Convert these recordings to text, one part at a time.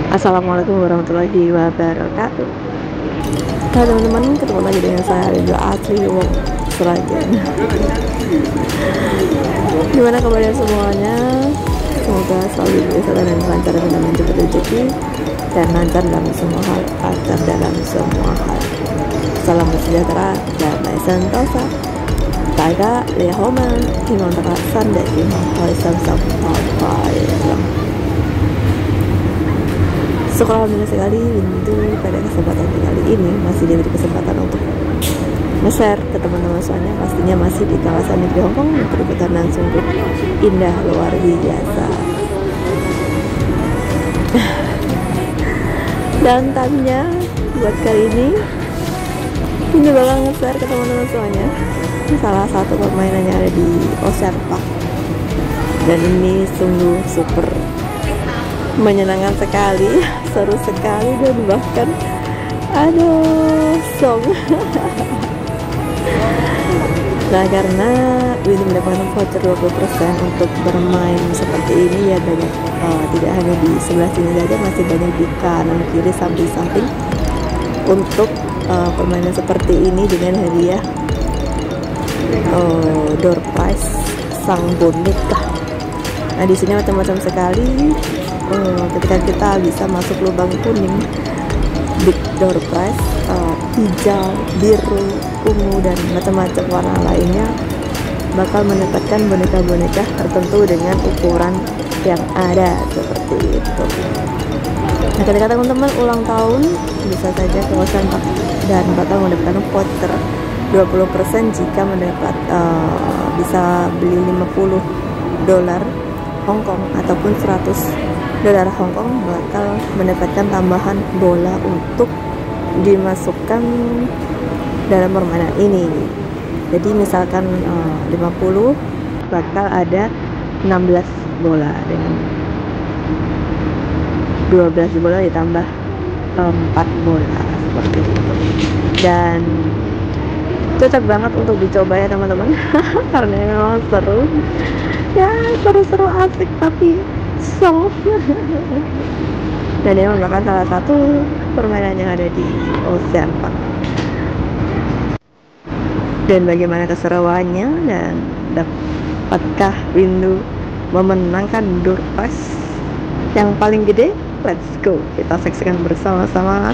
Assalamualaikum warahmatullahi wabarakatuh. Hai teman-teman, ketemu lagi dengan saya Rindu Asli Wong Seragen. Gimana kabarnya semuanya? Semoga selalu diberi dan lancar dalam menjemput rezeki dan lancar dalam semua hal, lancar dalam semua hal. Salam sejahtera dan sentosa. Daga lehoma, himang terasan dan himang sam Syukur alhamdulillah sekali Windu pada kesempatan kali ini masih diberi kesempatan untuk nge-share ke teman-teman semuanya, pastinya masih di kawasan negeri Hongkong yang perbukitan sungguh indah luar biasa. Dan tadinya buat kali ini bakal nge-share ke teman-teman semuanya salah satu permainan yang ada di Ocean Park, dan ini sungguh super menyenangkan sekali, seru sekali, dan bahkan song. Nah, karena Windu mendapatkan voucher 20% untuk bermain seperti ini ya, banyak tidak hanya di sebelah sini saja, masih banyak di kanan kiri samping untuk permainan seperti ini dengan hadiah door prize sang boneka. Nah, di sini macam-macam sekali. Ketika kita bisa masuk lubang kuning, big door prize, hijau, biru, ungu, dan macam-macam warna lainnya bakal mendapatkan boneka-boneka tertentu dengan ukuran yang ada seperti itu. Nah, ketika teman-teman ulang tahun bisa saja ke Ocean Park dan bakal mendapatkan voucher 20% jika mendapat bisa beli $50 Hongkong ataupun $100 Hongkong, bakal mendapatkan tambahan bola untuk dimasukkan dalam permainan ini. Jadi misalkan 50 bakal ada 16 bola, dengan 12 bola ditambah 4 bola seperti itu. Dan cocok banget untuk dicoba ya teman-teman. Karena memang seru ya, seru-seru asik tapi song. Dan ini merupakan salah satu permainan yang ada di Ocean Park. Dan bagaimana keseruannya, dan dapatkah Windu memenangkan door prize yang paling gede? Let's go, kita saksikan bersama-sama.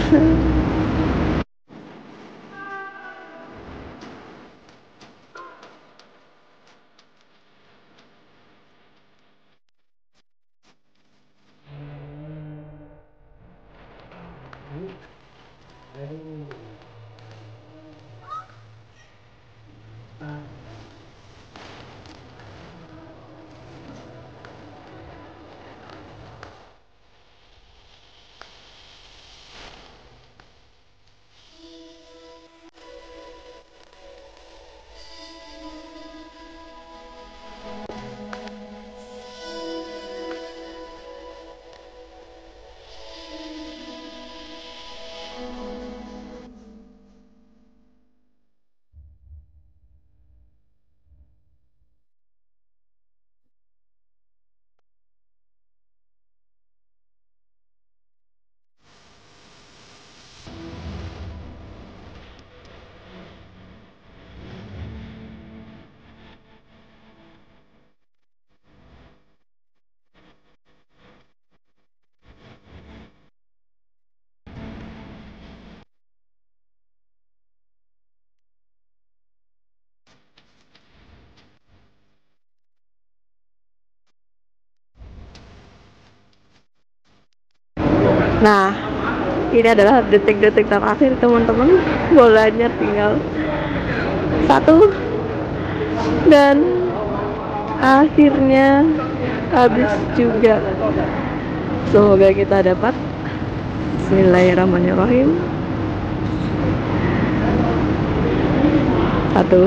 Nah, ini adalah detik-detik terakhir teman-teman. Bolanya tinggal 1 dan akhirnya habis juga. Semoga kita dapat. Bismillahirrahmanirrahim. 1,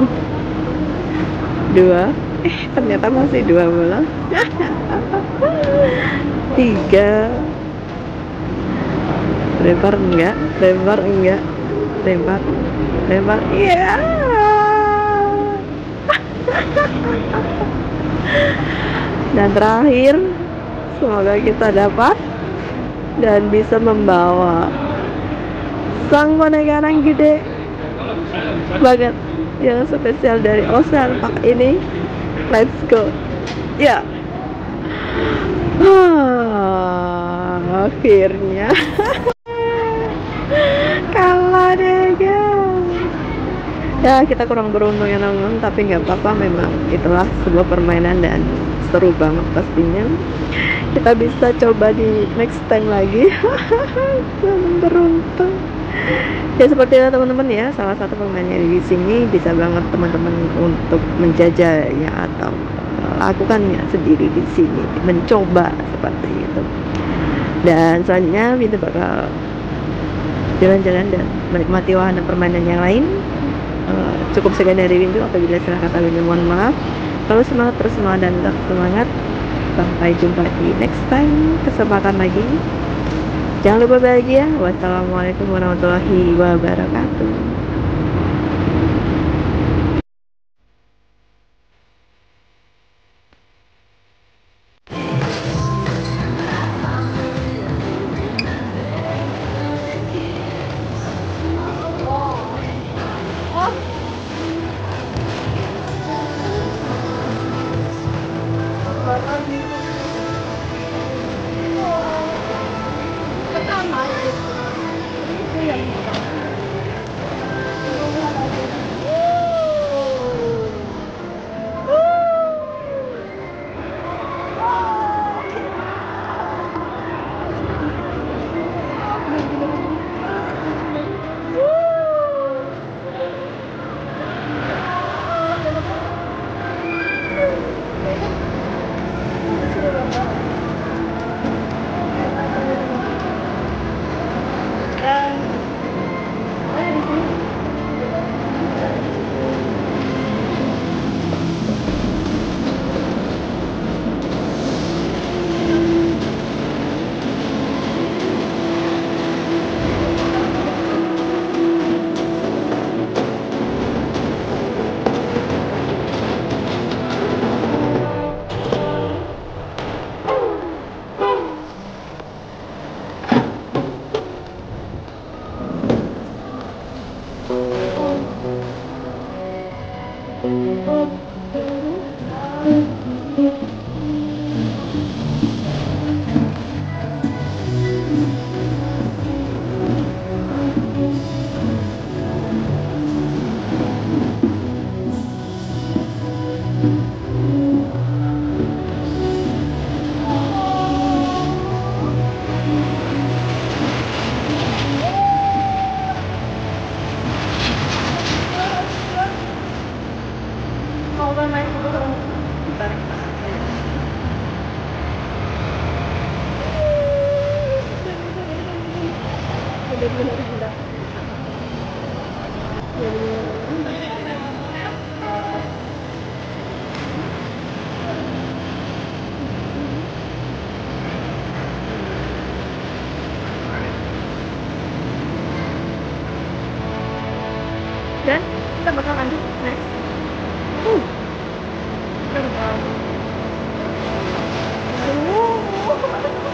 2, ternyata masih 2 bola. 3, lempar enggak, lempar, iya. Dan terakhir, semoga kita dapat dan bisa membawa sang boneka yang gede banget yang spesial dari Ocean Park ini. Let's go ya. Akhirnya kalah deh guys. Ya kita kurang beruntung ya teman-teman, tapi nggak apa-apa, memang itulah sebuah permainan dan seru banget pastinya. Kita bisa coba di next time lagi. Beruntung ya, seperti itu teman-teman ya, salah satu permainan di sini bisa banget teman-teman untuk menjajahnya atau lakukannya sendiri di sini, mencoba seperti itu. Dan selanjutnya kita bakal jalan-jalan dan menikmati wahana permainan yang lain. Cukup sekian dari Windu. Apabila salah kata Windu mohon maaf. Kalau semangat, terus semangat dan tetap semangat. Sampai jumpa di next time, kesempatan lagi. Jangan lupa bahagia. Wassalamualaikum warahmatullahi wabarakatuh. Dan kita bakal lanjut next. Terbang.